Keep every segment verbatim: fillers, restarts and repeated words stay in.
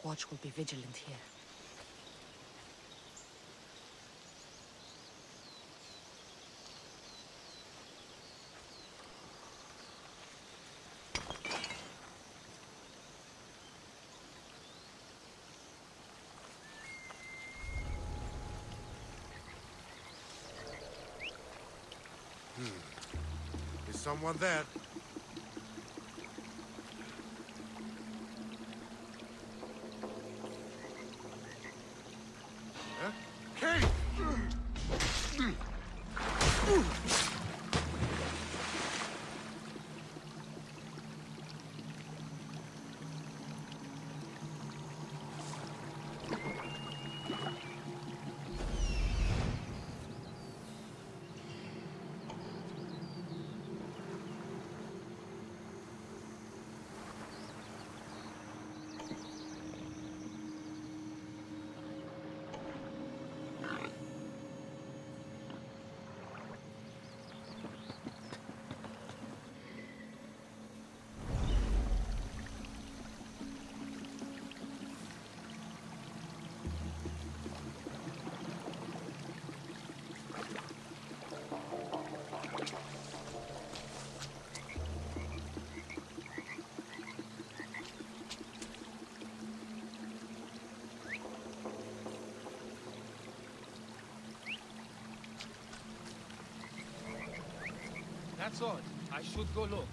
watch will be vigilant here. Hmm. Is someone there? Huh? Kate! That's odd. I should go look.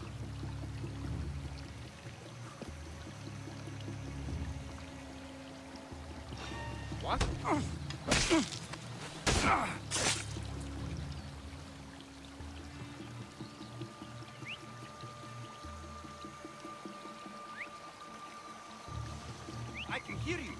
What? I can hear you.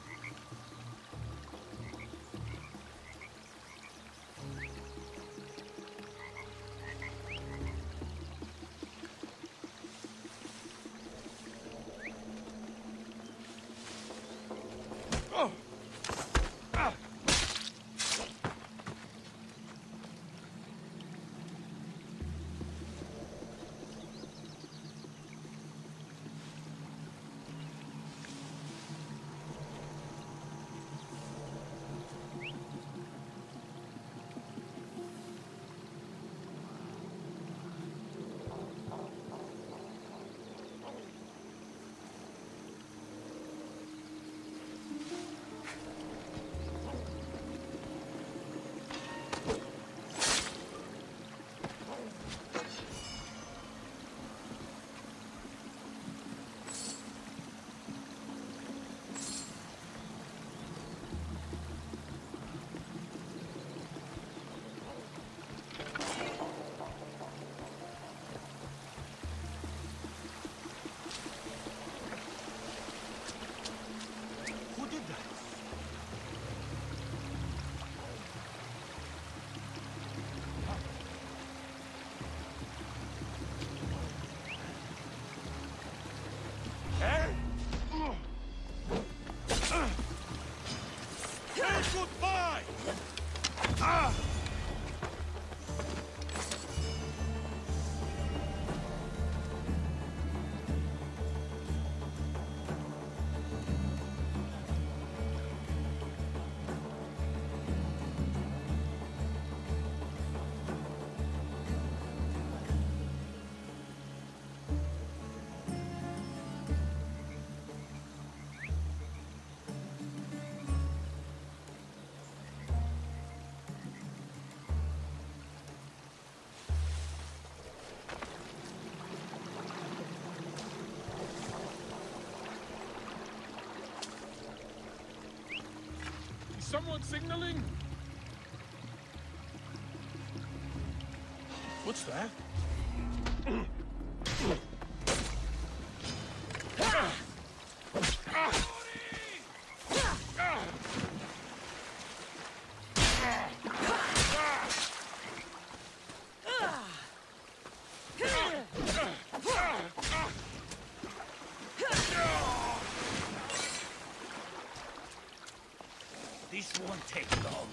Someone signaling? What's that? This won't take long.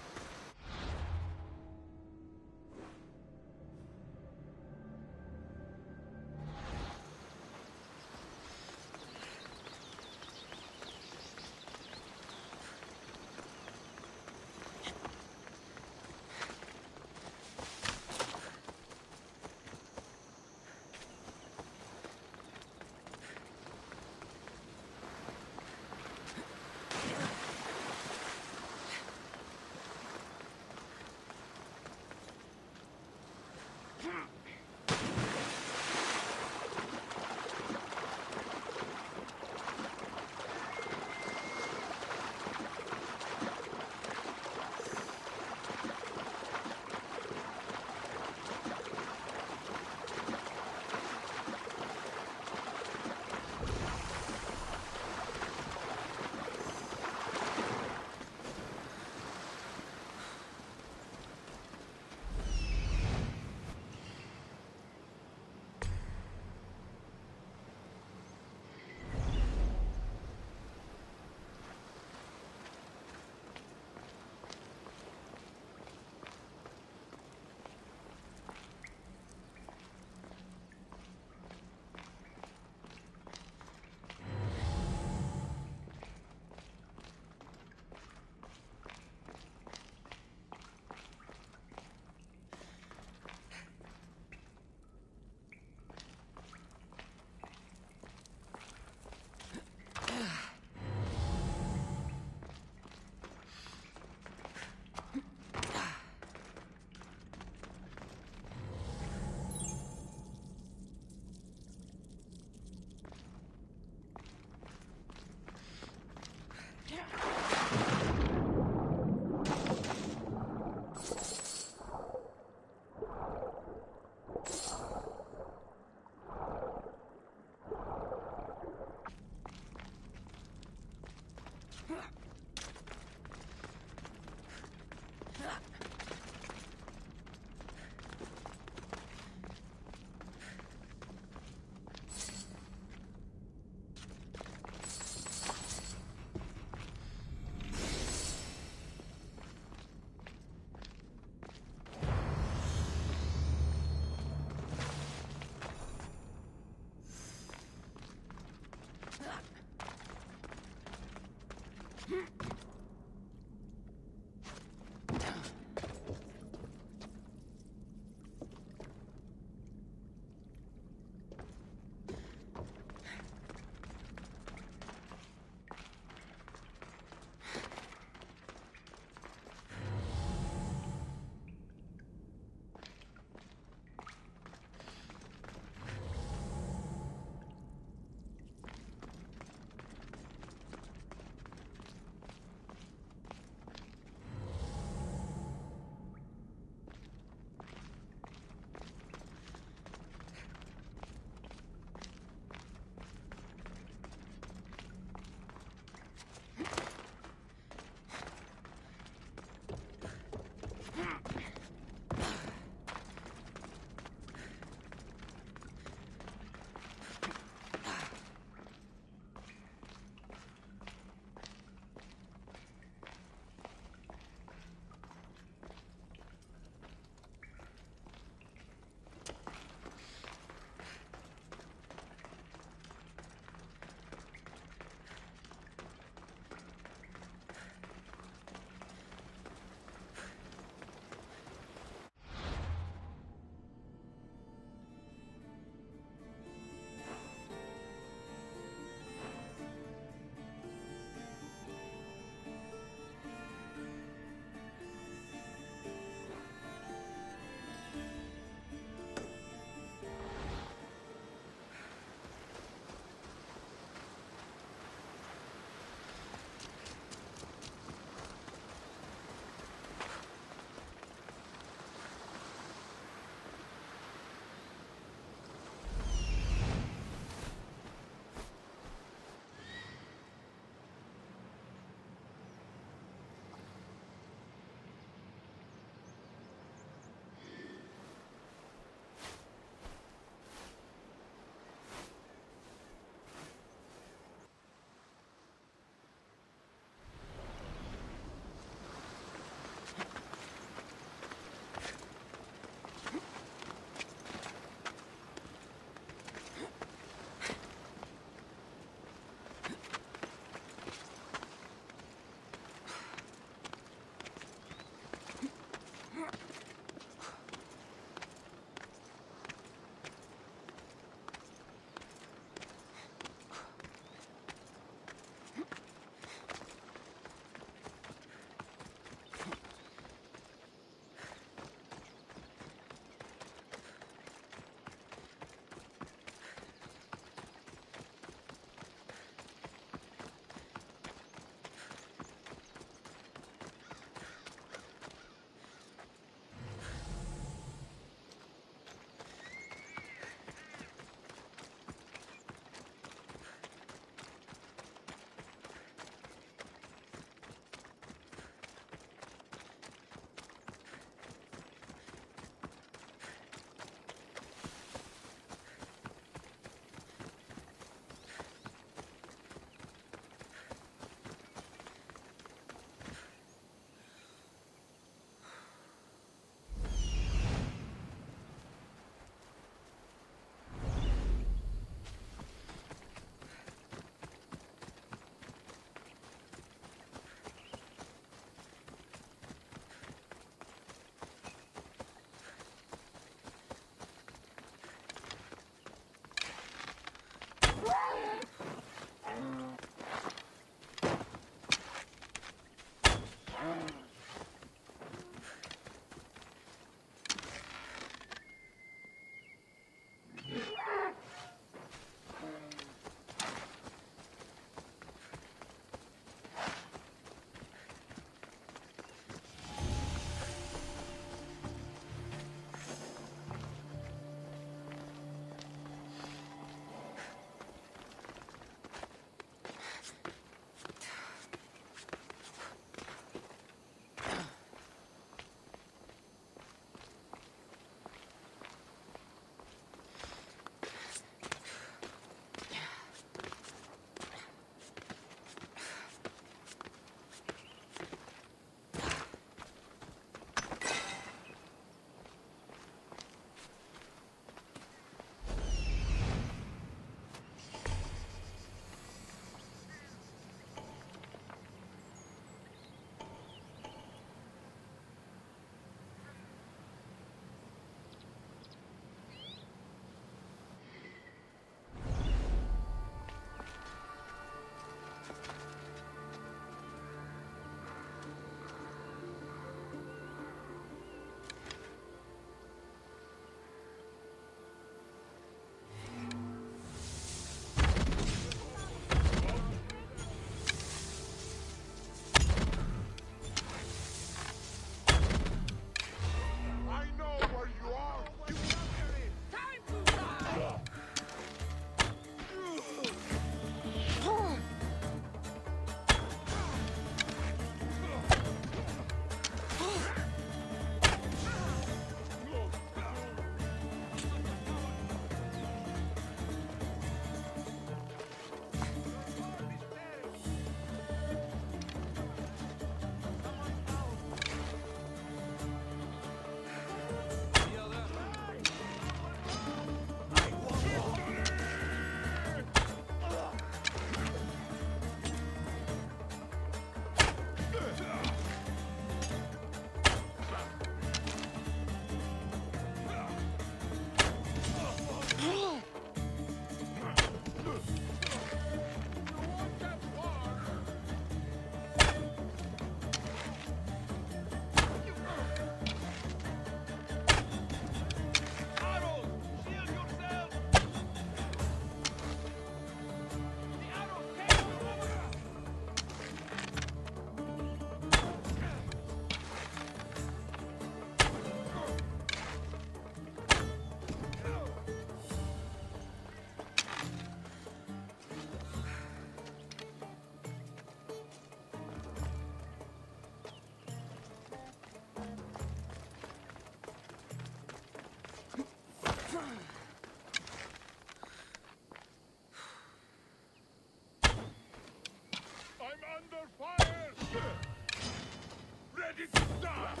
ready to start!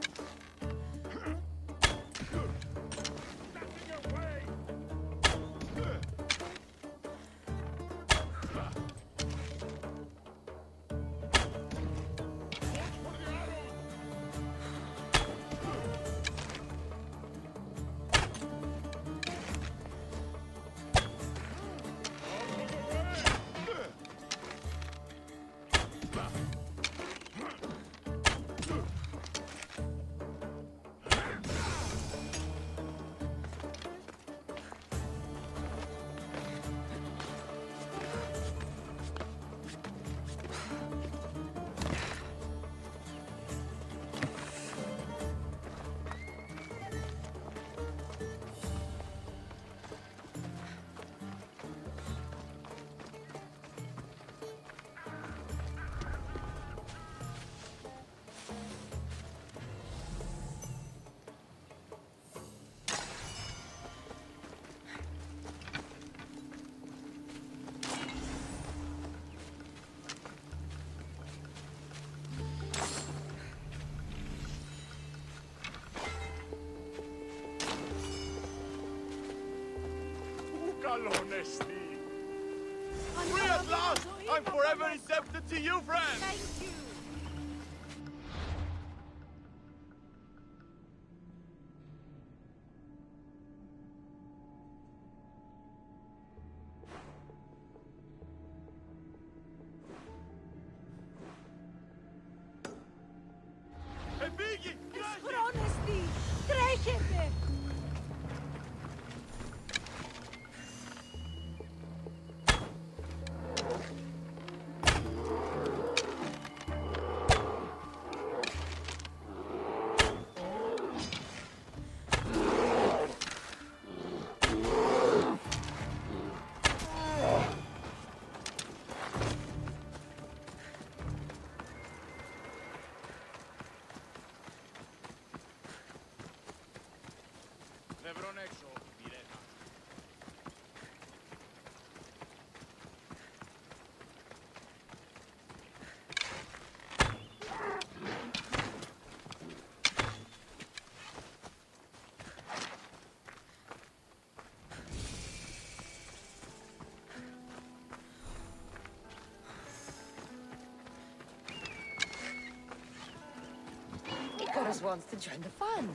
Nothing away! Watch for the arrows! Honesty. Free at last! I'm forever indebted to you, friend! Thank you. Επίγει! Συγχρόνιστη! Τρέχετε! Νευρών έξω, Μιρένα. Icarus wants to join the fun.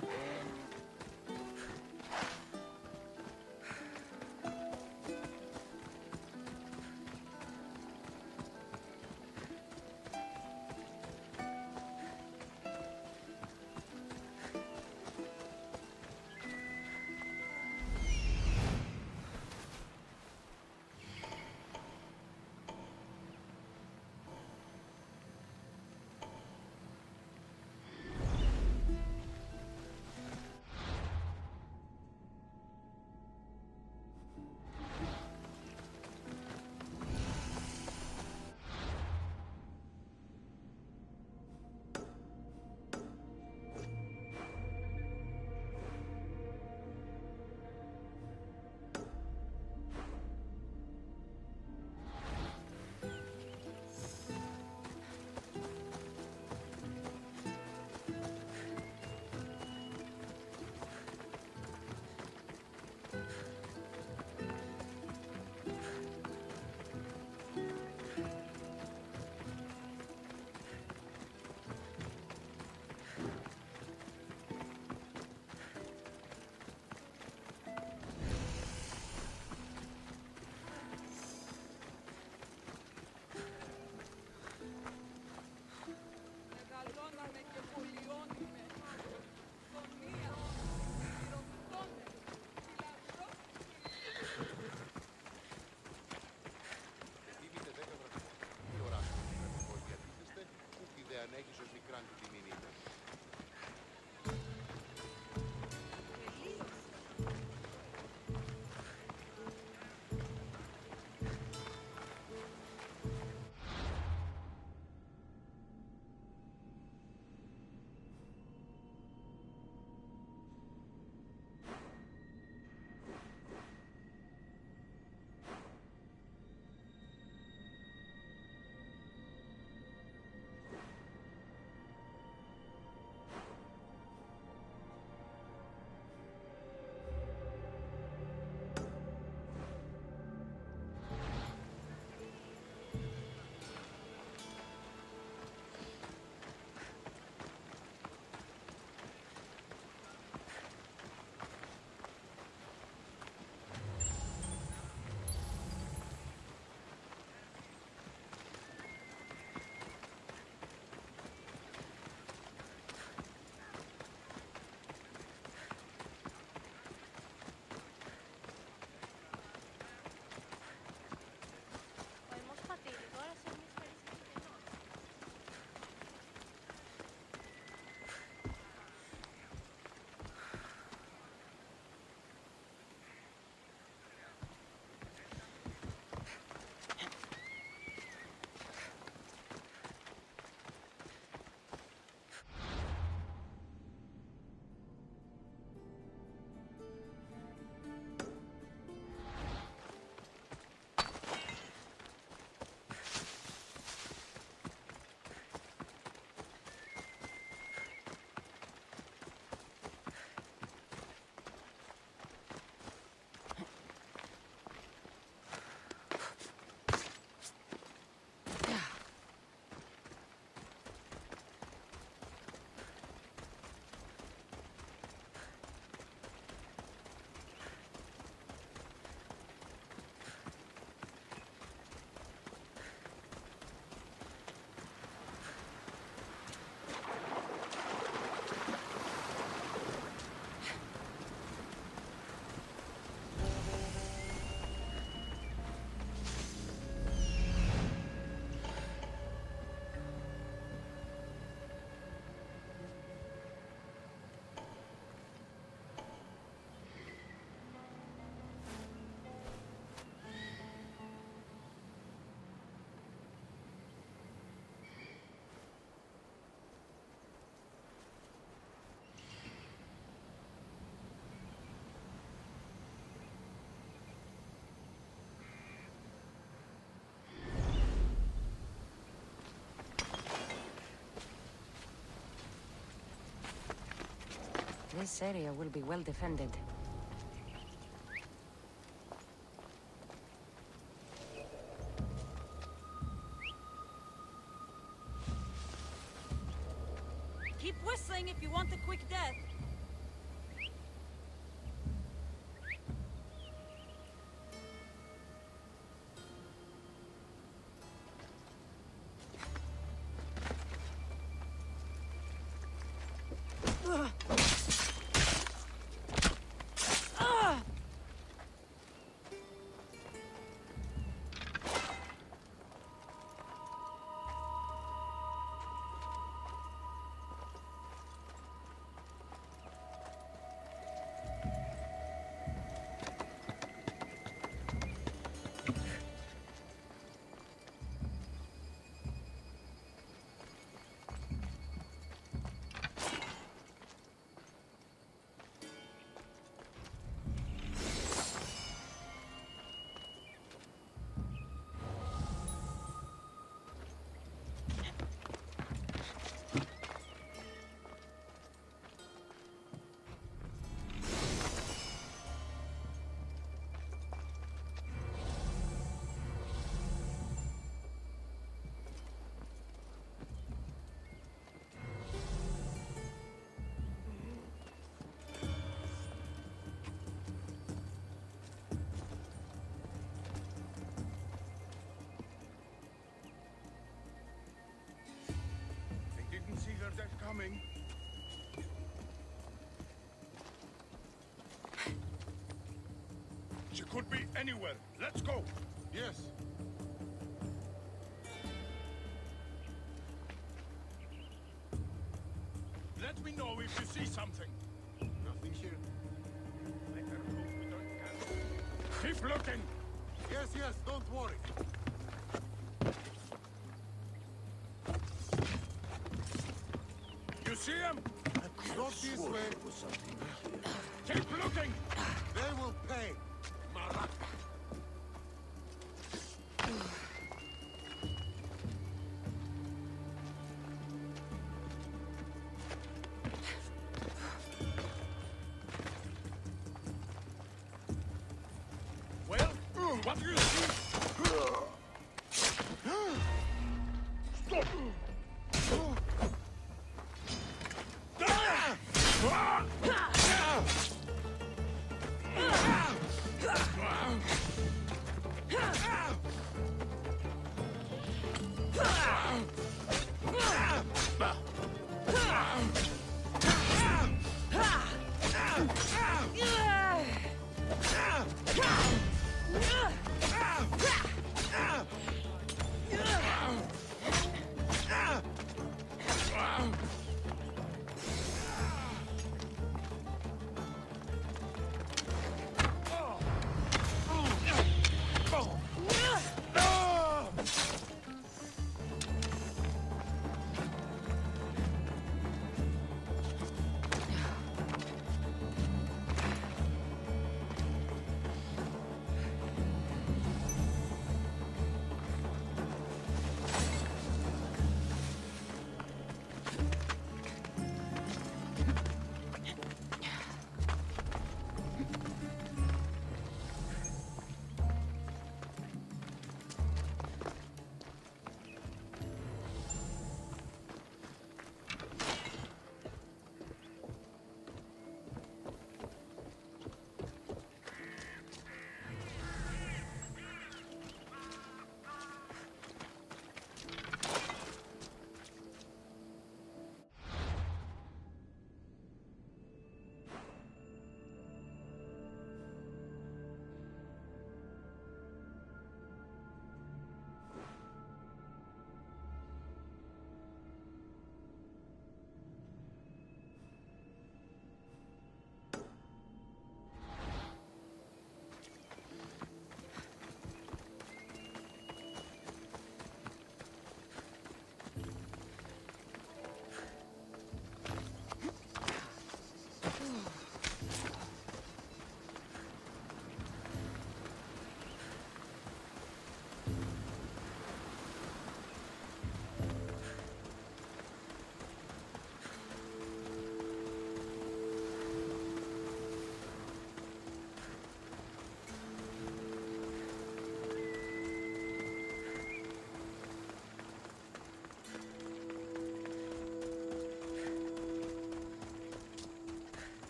This area will be well defended. Keep whistling if you want a quick death. See her death coming. She could be anywhere. Let's go. Yes. Let me know if you see something. Nothing here. Let her hope we don't catch her. Keep looking. Yes, yes, don't worry. You see him? Not this way. Keep looking. They will pay. Marat. Well, what do you see? Stop!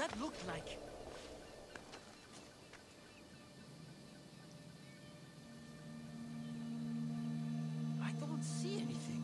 that look like? I don't see anything.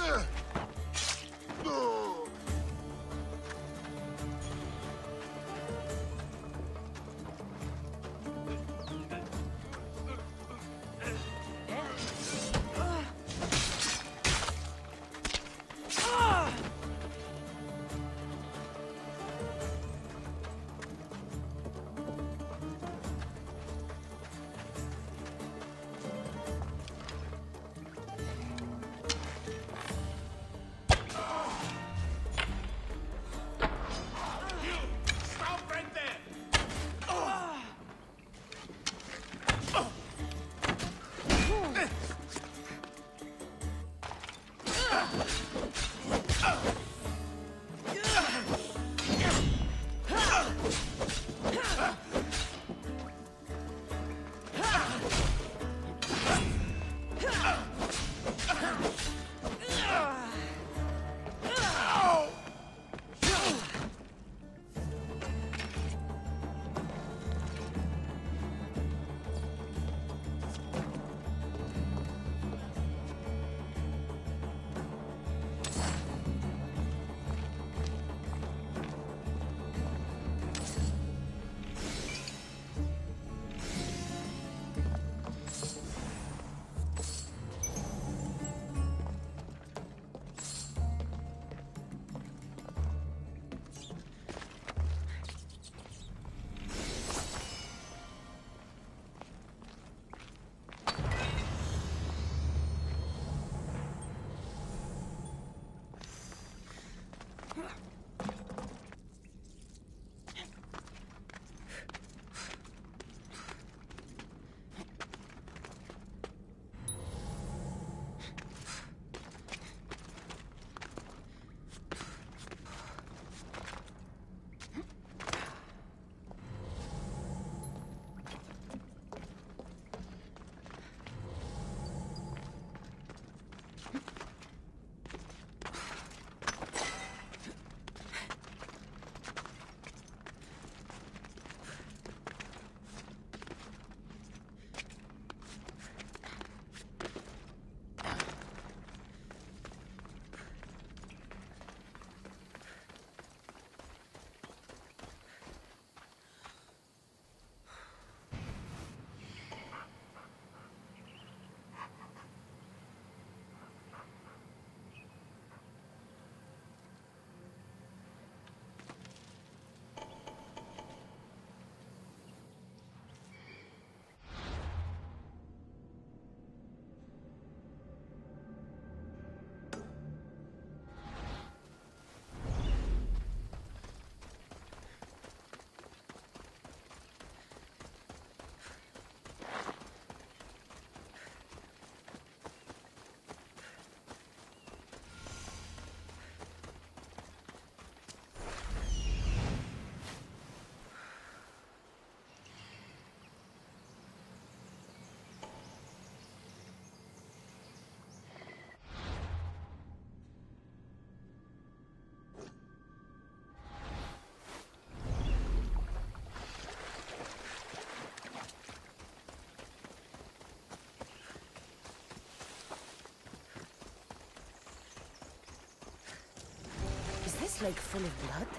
This lake full of blood?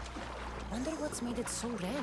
Wonder what's made it so red.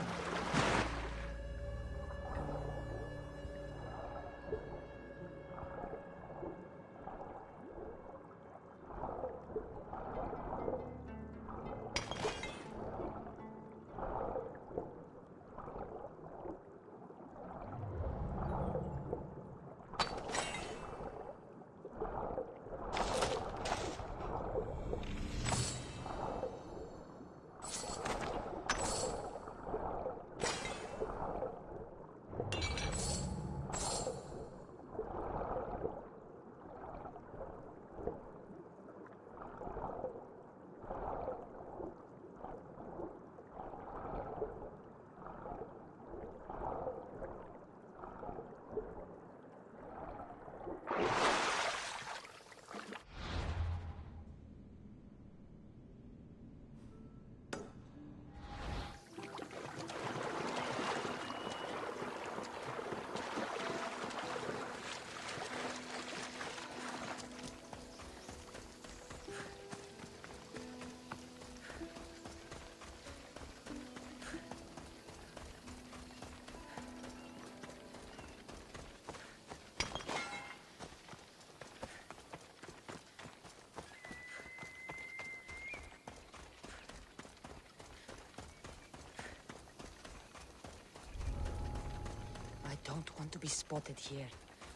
I don't want to be spotted here.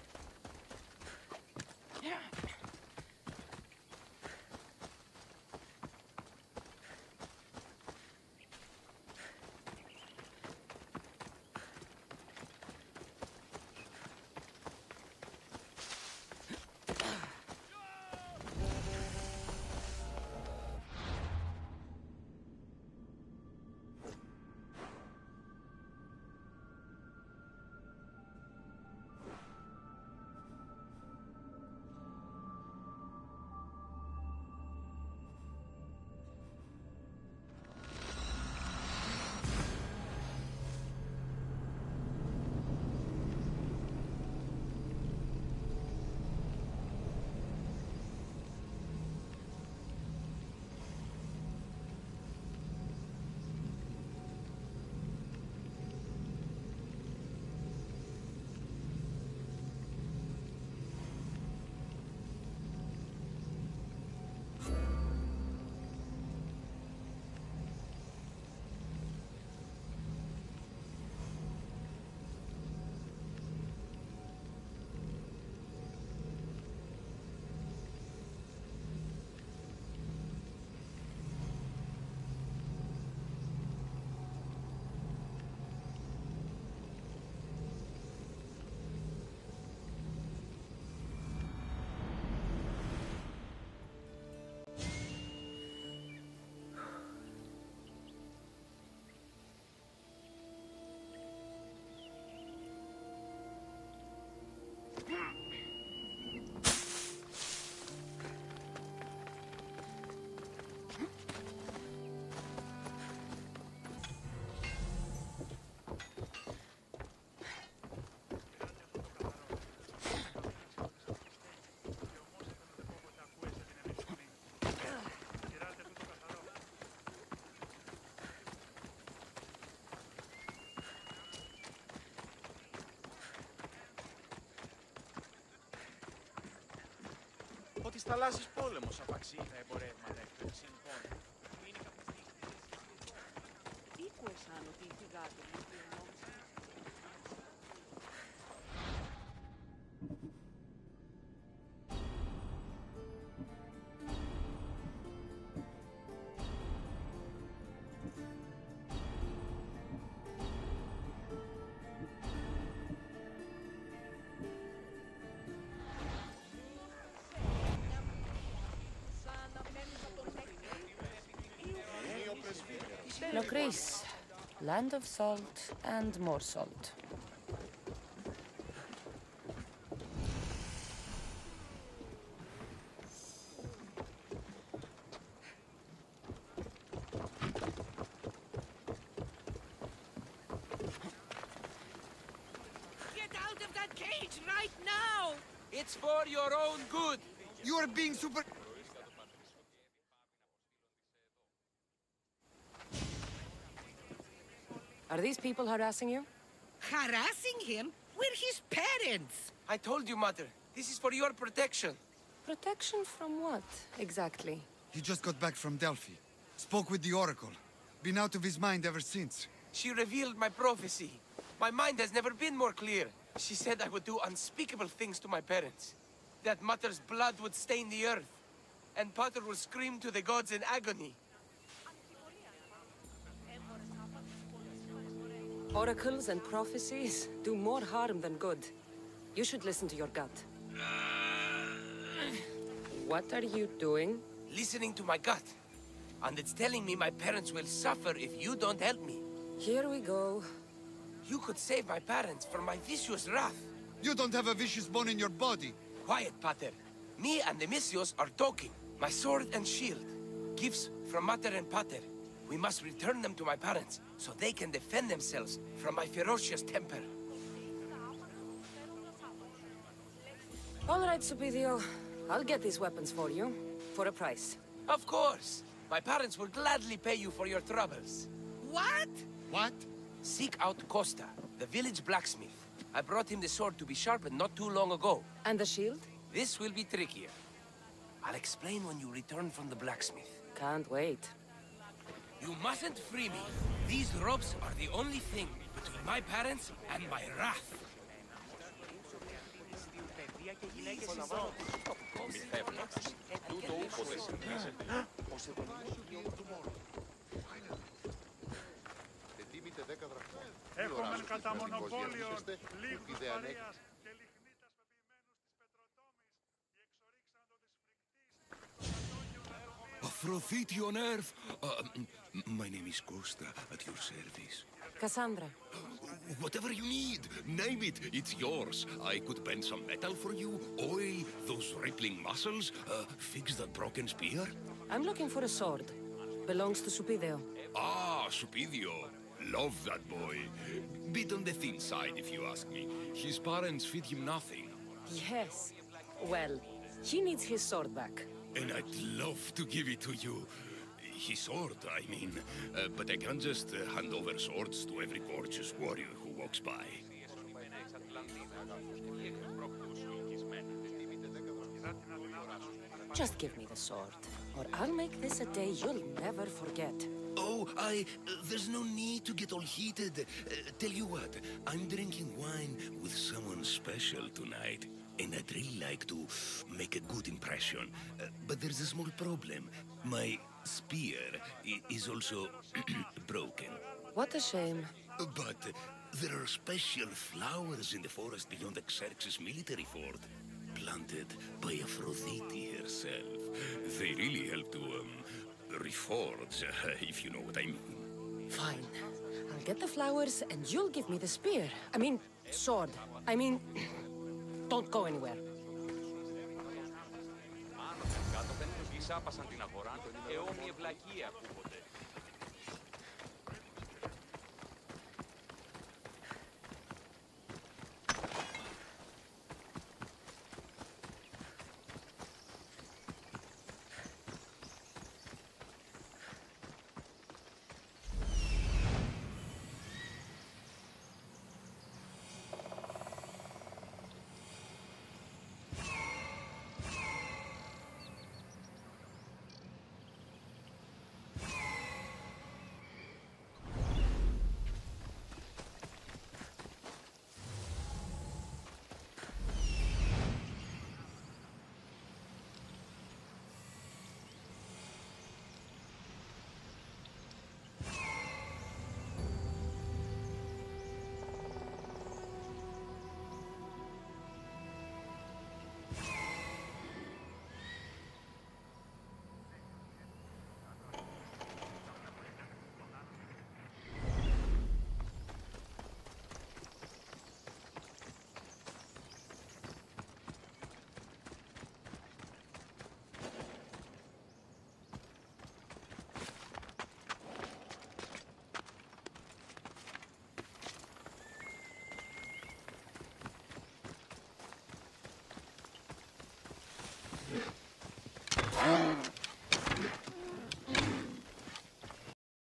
Ο της θαλάσσης πόλεμος απαξεί τα εμπορεύματα εκτός λοιπόν. Ήκουεσαν ότι οι φυγάτες μου πληρώνουν. Locris, land of salt and more salt. Get out of that cage right now! It's for your own good. You are being super... Are these people harassing you? Harassing him? We're his parents! I told you, Mother. This is for your protection. Protection from what, exactly? He just got back from Delphi. Spoke with the Oracle. Been out of his mind ever since. She revealed my prophecy. My mind has never been more clear. She said I would do unspeakable things to my parents. That Mother's blood would stain the earth. And Pater will scream to the gods in agony. Oracles and prophecies do more harm than good. You should listen to your gut. What are you doing? Listening to my gut. And it's telling me my parents will suffer if you don't help me. Here we go. You could save my parents from my vicious wrath. You don't have a vicious bone in your body. Quiet, Pater. Me and the Misios are talking. My sword and shield. Gifts from Mater and Pater. We must return them to my parents, so they can defend themselves from my ferocious temper. All right, Supidio. I'll get these weapons for you, for a price. Of course! My parents will gladly pay you for your troubles. What? What? Seek out Costa, the village blacksmith. I brought him the sword to be sharpened not too long ago. And the shield? This will be trickier. I'll explain when you return from the blacksmith. Can't wait. You mustn't free me. These ropes are the only thing between my parents and my wrath. Έχουμε κατά μονοπόλιο λίγους βαρείας και λιχνίτας πεποιημένους της Πετροτόμης. Οι εξορίξαντο της φρικτής Aphrodite on Earth! Uh, my name is Costa, at your service. Cassandra. Whatever you need, name it, it's yours. I could bend some metal for you, oil those rippling muscles, uh, fix that broken spear. I'm looking for a sword. Belongs to Supideo. Ah, Supidio. Love that boy. Bit on the thin side, if you ask me. His parents feed him nothing. Yes. Well, he needs his sword back. And I'd love to give it to you. His sword, I mean. Uh, but I can't just uh, hand over swords to every gorgeous warrior who walks by. Just give me the sword, or I'll make this a day you'll never forget. Oh, I... Uh, there's no need to get all heated. Uh, tell you what, I'm drinking wine with someone special tonight. And I'd really like to make a good impression. Uh, but there's a small problem. My spear i- is also broken. What a shame. But uh, there are special flowers in the forest beyond Xerxes' military fort. Planted by Aphrodite herself. They really help to, um, reforge, uh, if you know what I mean. Fine. I'll get the flowers and you'll give me the spear. I mean, sword. I mean, don't go anywhere. Κάτω φαίνεται ότι εισάπασαν την αγορά και όμοια βλακεία που